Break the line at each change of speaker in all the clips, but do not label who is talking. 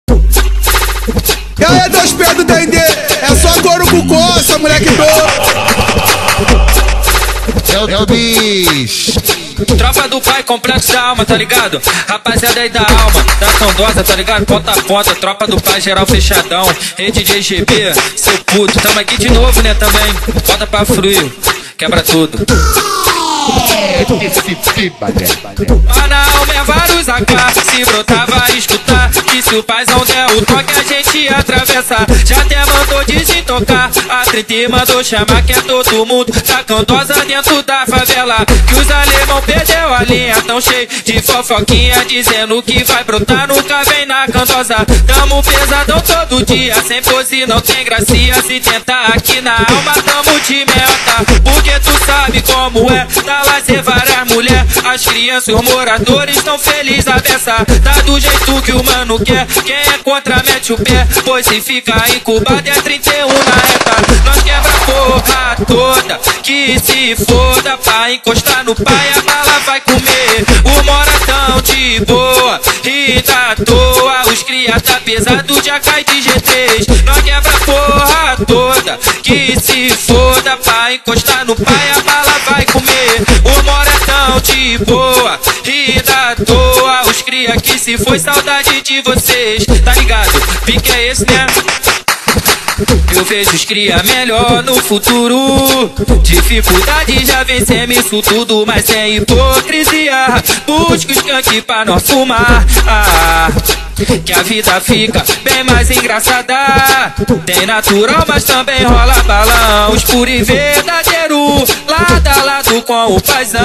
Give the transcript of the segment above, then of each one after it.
E aí, dois pés do Dendê, é só couro com coça, moleque doido.
É o bicho.
Tropa do pai, complexo da alma, tá ligado? Rapaziada aí da alma, da Candosa, tá ligado? Ponta a ponta, tropa do pai, geral fechadão. Rede de GB, seu puto. Tamo aqui de novo, né, também. Bota pra fruir, quebra tudo. Na alma é vários AK, se brotar vai escutar. Que se o paizão der o toque a gente ia atravessar. Já até mandou desintocar, a 30 mandou chamar que é todo mundo da Candosa dentro da favela. Que os alemão perdeu a linha, tão cheio de fofoquinha, dizendo que vai brotar, nunca vem na Candosa. Tamo pesadão todo dia, sem pose não tem gracinha. Se tentar aqui na alma tamo de meta, porque tu sabe como é, tá lá ser várias mulher. As crianças e os moradores tão felizes a beça. Tá do jeito que o mano quer, quem é contra mete o pé. Pois se fica incubado é 31 na reta. Nós quebra a porra toda, que se foda. Pra encostar no pai a bala vai comer. O mora tão de boa e da toa. Os cria tá pesado de AK e de G3. Nós quebra a porra toda, que se foda. Pra encostar no pai a bala vai comer. O mora tão de boa e da toa. Os cria que se foi, saudade de vocês. Tá ligado? Pique é esse, né? Eu vejo os cria melhor no futuro. Dificuldade já vencemos isso tudo, mas sem hipocrisia. Busca os skunk pra nós fumar, que a vida fica bem mais engraçada. Tem natural, mas também rola balão. Os puro e verdadeiro, lado a lado com o paizão.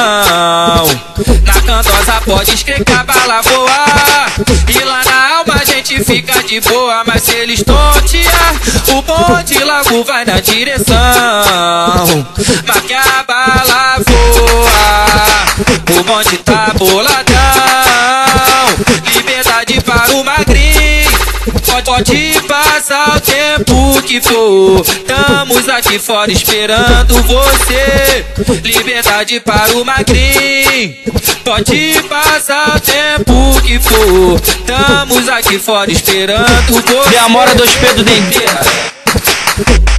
Na Candosa pode escrever que a bala voa. E lá na alma a gente fica de boa. Mas se eles tontear, o bonde logo vai na direção. Mas que a bala voa, o bonde tá boladão. Liberdade para o magrinho, pode passar o tempo que for. Estamos aqui fora esperando você. Liberdade para o magrinho, pode passar o tempo que for. Estamos aqui fora esperando você. E a mora dos pés do Dendê.